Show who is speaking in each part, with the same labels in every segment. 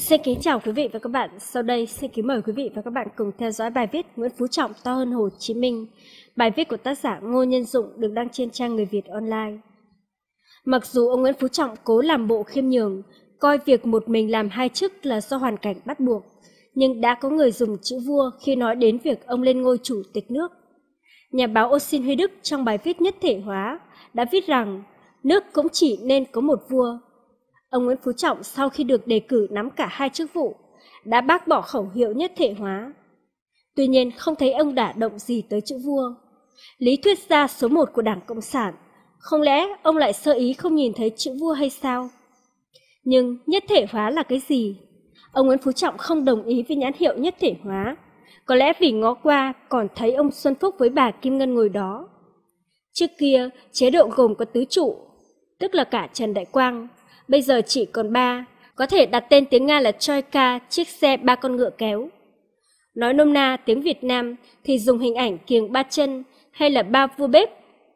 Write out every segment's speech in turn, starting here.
Speaker 1: Xin kính chào quý vị và các bạn. Sau đây xin kính mời quý vị và các bạn cùng theo dõi bài viết Nguyễn Phú Trọng to hơn Hồ Chí Minh. Bài viết của tác giả Ngô Nhân Dụng được đăng trên trang Người Việt Online. Mặc dù ông Nguyễn Phú Trọng cố làm bộ khiêm nhường, coi việc một mình làm hai chức là do hoàn cảnh bắt buộc, nhưng đã có người dùng chữ vua khi nói đến việc ông lên ngôi chủ tịch nước. Nhà báo Ô Xin Huy Đức trong bài viết Nhất thể hóa đã viết rằng nước cũng chỉ nên có một vua. Ông Nguyễn Phú Trọng sau khi được đề cử nắm cả hai chức vụ đã bác bỏ khẩu hiệu nhất thể hóa. Tuy nhiên không thấy ông đả động gì tới chữ vua. Lý thuyết gia số 1 của Đảng Cộng sản, không lẽ ông lại sơ ý không nhìn thấy chữ vua hay sao? Nhưng nhất thể hóa là cái gì? Ông Nguyễn Phú Trọng không đồng ý với nhãn hiệu nhất thể hóa. Có lẽ vì ngó qua còn thấy ông Xuân Phúc với bà Kim Ngân ngồi đó. Trước kia chế độ gồm có tứ trụ, tức là cả Trần Đại Quang. Bây giờ chỉ còn 3, có thể đặt tên tiếng Nga là Troika, chiếc xe 3 con ngựa kéo. Nói nôm na tiếng Việt Nam thì dùng hình ảnh kiềng 3 chân hay là 3 vua bếp,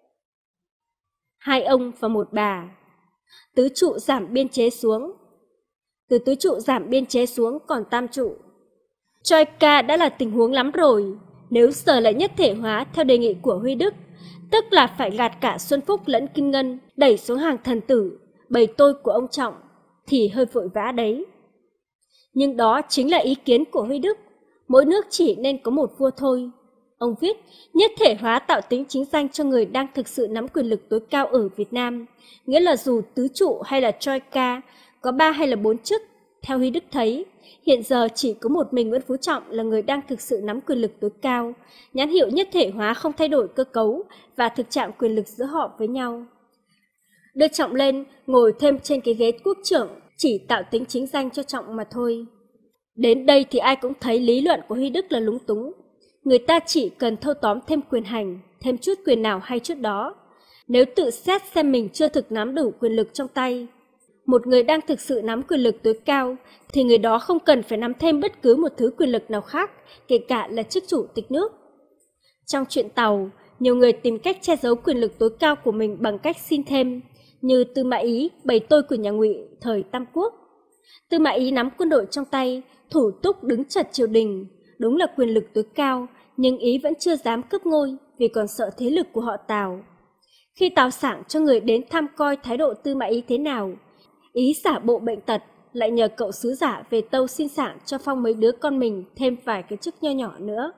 Speaker 1: 2 ông và 1 bà. Tứ trụ giảm biên chế xuống. Từ tứ trụ giảm biên chế xuống còn tam trụ. Troika đã là tình huống lắm rồi. Nếu giờ lại nhất thể hóa theo đề nghị của Huy Đức, tức là phải gạt cả Xuân Phúc lẫn Kim Ngân, đẩy xuống hàng thần tử, bầy tôi của ông Trọng, thì hơi vội vã đấy. Nhưng đó chính là ý kiến của Huy Đức, mỗi nước chỉ nên có một vua thôi. Ông viết, nhất thể hóa tạo tính chính danh cho người đang thực sự nắm quyền lực tối cao ở Việt Nam, nghĩa là dù tứ trụ hay là Troika, có 3 hay là 4 chức. Theo Huy Đức thấy, hiện giờ chỉ có một mình Nguyễn Phú Trọng là người đang thực sự nắm quyền lực tối cao, nhãn hiệu nhất thể hóa không thay đổi cơ cấu và thực trạng quyền lực giữa họ với nhau. Đưa Trọng lên, ngồi thêm trên cái ghế quốc trưởng, chỉ tạo tính chính danh cho Trọng mà thôi. Đến đây thì ai cũng thấy lý luận của Huy Đức là lúng túng. Người ta chỉ cần thâu tóm thêm quyền hành, thêm chút quyền nào hay chút đó. Nếu tự xét xem mình chưa thực nắm đủ quyền lực trong tay, một người đang thực sự nắm quyền lực tối cao, thì người đó không cần phải nắm thêm bất cứ một thứ quyền lực nào khác, kể cả là chức chủ tịch nước. Trong chuyện Tàu, nhiều người tìm cách che giấu quyền lực tối cao của mình bằng cách xin thêm, như Tư Mã Ý, bầy tôi của nhà Ngụy thời Tam Quốc. Tư Mã Ý nắm quân đội trong tay, thủ túc đứng chật triều đình, đúng là quyền lực tối cao, nhưng Ý vẫn chưa dám cướp ngôi vì còn sợ thế lực của họ Tào. Khi Tào sảng cho người đến thăm coi thái độ Tư Mã Ý thế nào, Ý giả bộ bệnh tật, lại nhờ cậu sứ giả về Tâu xin sảng cho phong mấy đứa con mình thêm vài cái chức nho nhỏ nữa.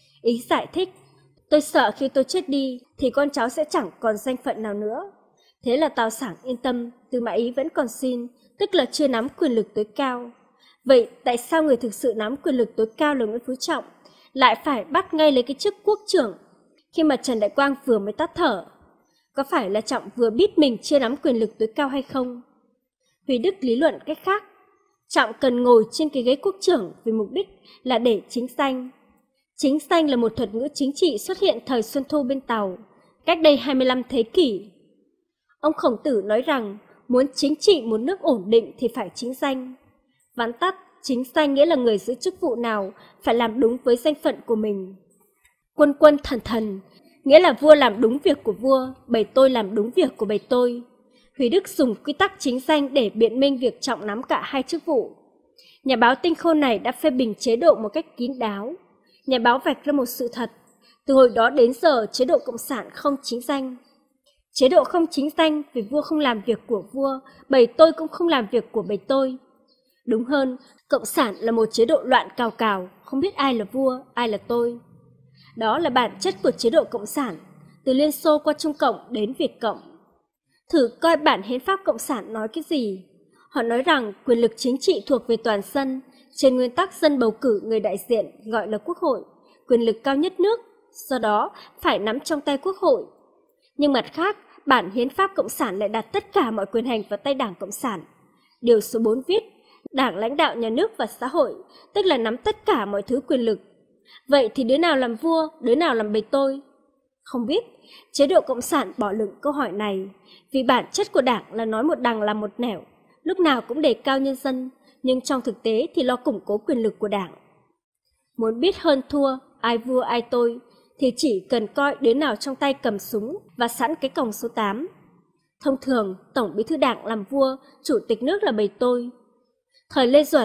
Speaker 1: Ý giải thích, tôi sợ khi tôi chết đi thì con cháu sẽ chẳng còn danh phận nào nữa. Thế là Tào sảng yên tâm, Tư Mã Ý vẫn còn xin, tức là chưa nắm quyền lực tối cao. Vậy tại sao người thực sự nắm quyền lực tối cao là Nguyễn Phú Trọng lại phải bắt ngay lấy cái chức quốc trưởng khi mà Trần Đại Quang vừa mới tắt thở? Có phải là Trọng vừa biết mình chưa nắm quyền lực tối cao hay không? Huy Đức lý luận cách khác. Trọng cần ngồi trên cái ghế quốc trưởng vì mục đích là để chính danh. Chính danh là một thuật ngữ chính trị xuất hiện thời Xuân Thu bên Tàu, cách đây 25 thế kỷ. Ông Khổng Tử nói rằng muốn chính trị một nước ổn định thì phải chính danh. Vắn tắt, chính danh nghĩa là người giữ chức vụ nào phải làm đúng với danh phận của mình. Quân quân thần thần, nghĩa là vua làm đúng việc của vua, bầy tôi làm đúng việc của bầy tôi. Huy Đức dùng quy tắc chính danh để biện minh việc Trọng nắm cả hai chức vụ. Nhà báo tinh khôn này đã phê bình chế độ một cách kín đáo. Nhà báo vạch ra một sự thật, từ hồi đó đến giờ chế độ cộng sản không chính danh. Chế độ không chính danh vì vua không làm việc của vua, bầy tôi cũng không làm việc của bầy tôi. Đúng hơn, cộng sản là một chế độ loạn cào cào, không biết ai là vua, ai là tôi. Đó là bản chất của chế độ cộng sản, từ Liên Xô qua Trung Cộng đến Việt Cộng. Thử coi bản hiến pháp cộng sản nói cái gì. Họ nói rằng quyền lực chính trị thuộc về toàn dân, trên nguyên tắc dân bầu cử người đại diện gọi là quốc hội, quyền lực cao nhất nước, do đó phải nắm trong tay quốc hội. Nhưng mặt khác, bản hiến pháp cộng sản lại đặt tất cả mọi quyền hành vào tay Đảng Cộng sản. Điều số 4 viết, Đảng lãnh đạo nhà nước và xã hội, tức là nắm tất cả mọi thứ quyền lực. Vậy thì đứa nào làm vua, đứa nào làm bầy tôi? Không biết, chế độ cộng sản bỏ lửng câu hỏi này, vì bản chất của Đảng là nói một đằng làm một nẻo, lúc nào cũng đề cao nhân dân, nhưng trong thực tế thì lo củng cố quyền lực của Đảng. Muốn biết hơn thua, ai vua ai tôi, thì chỉ cần coi đứa nào trong tay cầm súng và sẵn cái còng số 8. Thông thường, Tổng Bí thư Đảng làm vua, Chủ tịch nước là bầy tôi. Thời Lê Duẩn,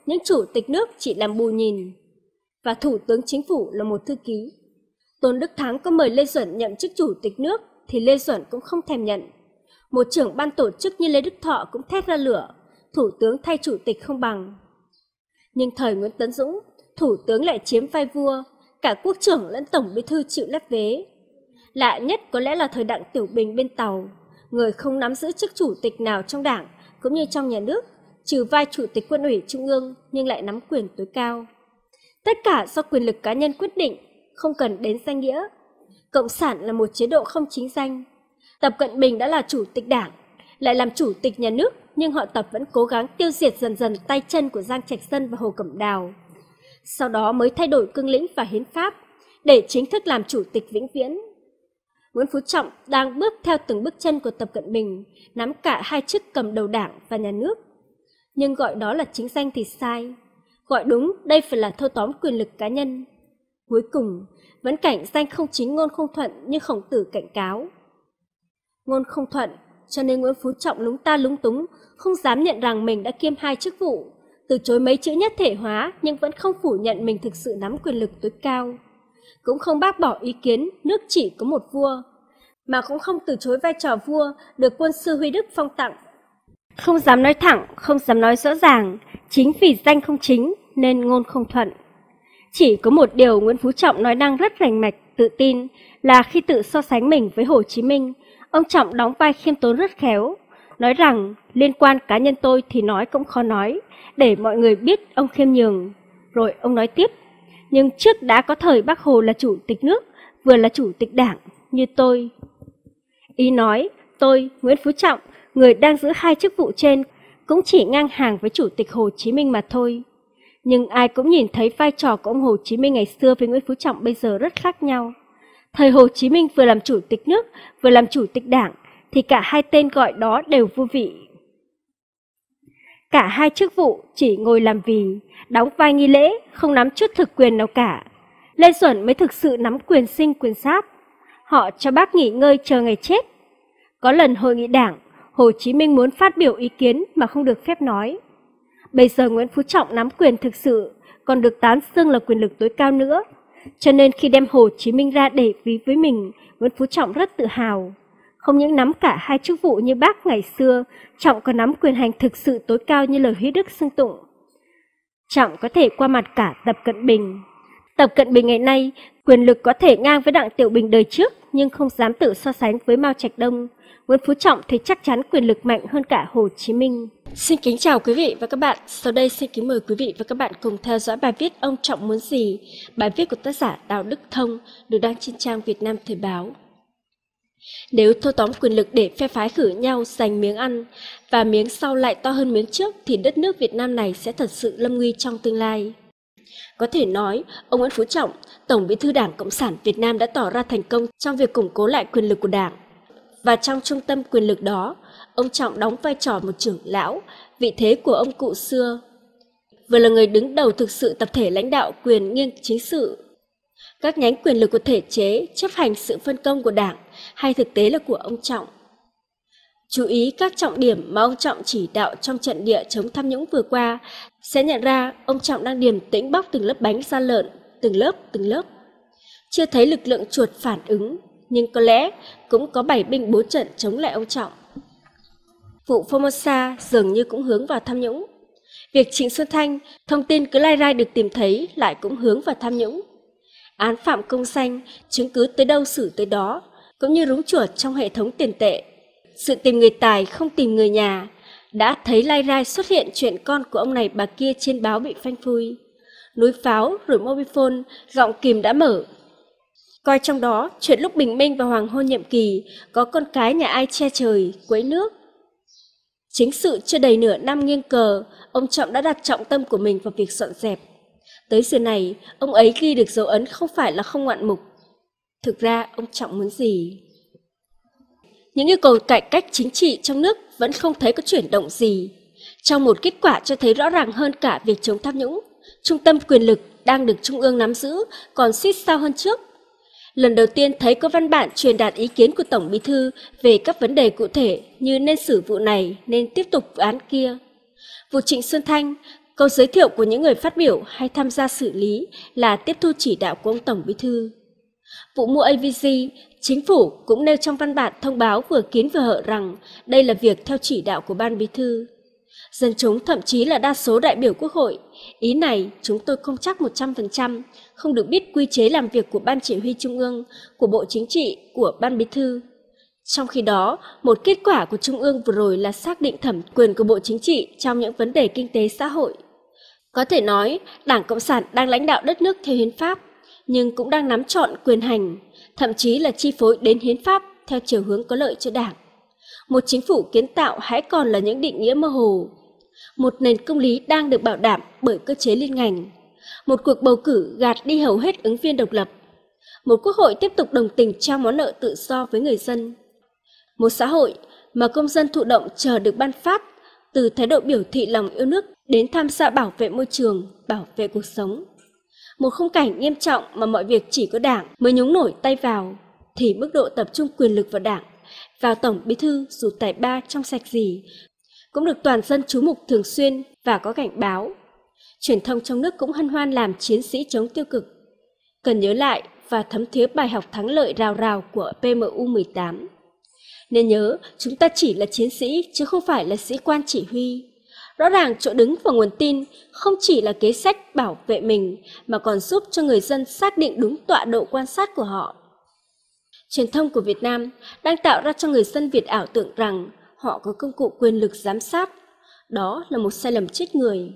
Speaker 1: những chủ tịch nước chỉ làm bù nhìn, và Thủ tướng Chính phủ là một thư ký. Tôn Đức Thắng có mời Lê Duẩn nhậm chức chủ tịch nước thì Lê Duẩn cũng không thèm nhận. Một trưởng ban tổ chức như Lê Đức Thọ cũng thét ra lửa, thủ tướng thay chủ tịch không bằng. Nhưng thời Nguyễn Tấn Dũng, thủ tướng lại chiếm vai vua, cả quốc trưởng lẫn tổng bí thư chịu lép vế. Lạ nhất có lẽ là thời Đặng Tiểu Bình bên Tàu, người không nắm giữ chức chủ tịch nào trong đảng cũng như trong nhà nước, trừ vai chủ tịch Quân ủy Trung ương nhưng lại nắm quyền tối cao. Tất cả do quyền lực cá nhân quyết định, không cần đến danh nghĩa. Cộng sản là một chế độ không chính danh. Tập Cận Bình đã là chủ tịch đảng, lại làm chủ tịch nhà nước, nhưng họ Tập vẫn cố gắng tiêu diệt dần dần tay chân của Giang Trạch Dân và Hồ Cẩm Đào. Sau đó mới thay đổi cương lĩnh và hiến pháp để chính thức làm chủ tịch vĩnh viễn. Nguyễn Phú Trọng đang bước theo từng bước chân của Tập Cận Bình, nắm cả hai chức cầm đầu đảng và nhà nước. Nhưng gọi đó là chính danh thì sai. Gọi đúng, đây phải là thâu tóm quyền lực cá nhân. Cuối cùng, vẫn cảnh danh không chính ngôn không thuận như Khổng Tử cảnh cáo. Ngôn không thuận, cho nên Nguyễn Phú Trọng lúng ta lúng túng, không dám nhận rằng mình đã kiêm hai chức vụ, từ chối mấy chữ nhất thể hóa nhưng vẫn không phủ nhận mình thực sự nắm quyền lực tối cao. Cũng không bác bỏ ý kiến nước chỉ có một vua, mà cũng không từ chối vai trò vua được quân sư Huy Đức phong tặng. Không dám nói thẳng, không dám nói rõ ràng, chính vì danh không chính nên ngôn không thuận. Chỉ có một điều Nguyễn Phú Trọng nói đang rất rành mạch, tự tin là khi tự so sánh mình với Hồ Chí Minh, ông Trọng đóng vai khiêm tốn rất khéo, nói rằng liên quan cá nhân tôi thì nói cũng khó nói, để mọi người biết ông khiêm nhường. Rồi ông nói tiếp, nhưng trước đã có thời Bác Hồ là chủ tịch nước, vừa là chủ tịch đảng như tôi. Ý nói, tôi, Nguyễn Phú Trọng, người đang giữ hai chức vụ trên, cũng chỉ ngang hàng với chủ tịch Hồ Chí Minh mà thôi. Nhưng ai cũng nhìn thấy vai trò của ông Hồ Chí Minh ngày xưa với Nguyễn Phú Trọng bây giờ rất khác nhau. Thời Hồ Chí Minh vừa làm chủ tịch nước, vừa làm chủ tịch đảng, thì cả hai tên gọi đó đều vô vị. Cả hai chức vụ chỉ ngồi làm vì, đóng vai nghi lễ, không nắm chút thực quyền nào cả. Lê Duẩn mới thực sự nắm quyền sinh quyền sát. Họ cho bác nghỉ ngơi chờ ngày chết. Có lần hội nghị đảng, Hồ Chí Minh muốn phát biểu ý kiến mà không được phép nói. Bây giờ Nguyễn Phú Trọng nắm quyền thực sự, còn được tán xưng là quyền lực tối cao nữa. Cho nên khi đem Hồ Chí Minh ra để ví với mình, Nguyễn Phú Trọng rất tự hào. Không những nắm cả hai chức vụ như bác ngày xưa, Trọng còn nắm quyền hành thực sự tối cao như lời Huy Đức xưng tụng. Trọng có thể qua mặt cả Tập Cận Bình. Tập Cận Bình ngày nay, quyền lực có thể ngang với Đặng Tiểu Bình đời trước, nhưng không dám tự so sánh với Mao Trạch Đông. Nguyễn Phú Trọng thì chắc chắn quyền lực mạnh hơn cả Hồ Chí Minh. Xin kính chào quý vị và các bạn. Sau đây xin kính mời quý vị và các bạn cùng theo dõi bài viết Ông Trọng muốn gì? Bài viết của tác giả Đào Đức Thông được đăng trên trang Việt Nam Thời báo. Nếu thâu tóm quyền lực để phe phái khử nhau giành miếng ăn và miếng sau lại to hơn miếng trước thì đất nước Việt Nam này sẽ thật sự lâm nguy trong tương lai. Có thể nói, ông Nguyễn Phú Trọng, Tổng Bí thư Đảng Cộng sản Việt Nam đã tỏ ra thành công trong việc củng cố lại quyền lực của Đảng. Và trong trung tâm quyền lực đó, ông Trọng đóng vai trò một trưởng lão, vị thế của ông cụ xưa. Vừa là người đứng đầu thực sự tập thể lãnh đạo quyền nghiêng chính sự, các nhánh quyền lực của thể chế chấp hành sự phân công của Đảng hay thực tế là của ông Trọng. Chú ý các trọng điểm mà ông Trọng chỉ đạo trong trận địa chống tham nhũng vừa qua, sẽ nhận ra ông Trọng đang điềm tĩnh bóc từng lớp bánh da lợn, từng lớp. Chưa thấy lực lượng chuột phản ứng, nhưng có lẽ cũng có 7 binh 4 trận chống lại ông Trọng. Vụ Formosa dường như cũng hướng vào tham nhũng. Việc Trịnh Xuân Thanh, thông tin cứ lai rai được tìm thấy lại cũng hướng vào tham nhũng. Án phạm công danh, chứng cứ tới đâu xử tới đó, cũng như rúng chuột trong hệ thống tiền tệ. Sự tìm người tài không tìm người nhà, đã thấy lai rai xuất hiện chuyện con của ông này bà kia trên báo bị phanh phui. Núi pháo rồi Mobifone, gọng kìm đã mở. Coi trong đó chuyện lúc bình minh và hoàng hôn nhiệm kỳ có con cái nhà ai che trời, quấy nước. Chính sự chưa đầy nửa năm nghiêng cờ, ông Trọng đã đặt trọng tâm của mình vào việc dọn dẹp. Tới giờ này, ông ấy ghi được dấu ấn không phải là không ngoạn mục. Thực ra, ông Trọng muốn gì? Những yêu cầu cải cách chính trị trong nước vẫn không thấy có chuyển động gì. Trong một kết quả cho thấy rõ ràng hơn cả việc chống tham nhũng, trung tâm quyền lực đang được Trung ương nắm giữ còn xít sao hơn trước. Lần đầu tiên thấy có văn bản truyền đạt ý kiến của Tổng Bí thư về các vấn đề cụ thể như nên xử vụ này, nên tiếp tục vụ án kia. Vụ Trịnh Xuân Thanh, Câu giới thiệu của những người phát biểu hay tham gia xử lý là tiếp thu chỉ đạo của ông Tổng Bí thư. Vụ mua AVG, Chính phủ cũng nêu trong văn bản thông báo vừa kín vừa hở rằng đây là việc theo chỉ đạo của Ban Bí thư. Dân chúng thậm chí là đa số đại biểu Quốc hội, ý này chúng tôi không chắc 100%, không được biết quy chế làm việc của Ban Chỉ huy Trung ương, của Bộ Chính trị, của Ban Bí thư. Trong khi đó, một kết quả của Trung ương vừa rồi là xác định thẩm quyền của Bộ Chính trị trong những vấn đề kinh tế xã hội. Có thể nói, Đảng Cộng sản đang lãnh đạo đất nước theo hiến pháp, nhưng cũng đang nắm trọn quyền hành, thậm chí là chi phối đến hiến pháp theo chiều hướng có lợi cho Đảng. Một chính phủ kiến tạo hãy còn là những định nghĩa mơ hồ. Một nền công lý đang được bảo đảm bởi cơ chế liên ngành. Một cuộc bầu cử gạt đi hầu hết ứng viên độc lập. Một quốc hội tiếp tục đồng tình trao món nợ tự do với người dân. Một xã hội mà công dân thụ động chờ được ban phát, từ thái độ biểu thị lòng yêu nước đến tham gia bảo vệ môi trường, bảo vệ cuộc sống. Một khung cảnh nghiêm trọng mà mọi việc chỉ có Đảng mới nhúng nổi tay vào, thì mức độ tập trung quyền lực vào Đảng, vào Tổng Bí thư dù tài ba trong sạch gì, cũng được toàn dân chú mục thường xuyên và có cảnh báo. Truyền thông trong nước cũng hân hoan làm chiến sĩ chống tiêu cực. Cần nhớ lại và thấm thía bài học thắng lợi rào rào của PMU 18. Nên nhớ, chúng ta chỉ là chiến sĩ chứ không phải là sĩ quan chỉ huy. Rõ ràng chỗ đứng và nguồn tin không chỉ là kế sách bảo vệ mình mà còn giúp cho người dân xác định đúng tọa độ quan sát của họ. Truyền thông của Việt Nam đang tạo ra cho người dân Việt ảo tưởng rằng họ có công cụ quyền lực giám sát. Đó là một sai lầm chết người.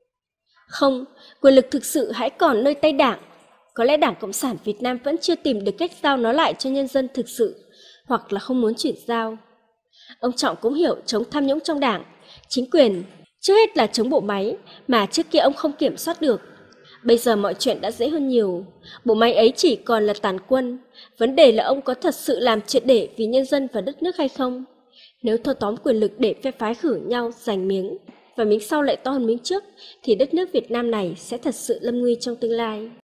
Speaker 1: Không, quyền lực thực sự hãy còn nơi tay Đảng. Có lẽ Đảng Cộng sản Việt Nam vẫn chưa tìm được cách giao nó lại cho nhân dân thực sự, hoặc là không muốn chuyển giao. Ông Trọng cũng hiểu chống tham nhũng trong Đảng, chính quyền, trước hết là chống bộ máy mà trước kia ông không kiểm soát được. Bây giờ mọi chuyện đã dễ hơn nhiều, bộ máy ấy chỉ còn là tàn quân. Vấn đề là ông có thật sự làm triệt để vì nhân dân và đất nước hay không? Nếu thâu tóm quyền lực để phe phái khử nhau giành miếng, và miếng sau lại to hơn miếng trước, thì đất nước Việt Nam này sẽ thật sự lâm nguy trong tương lai.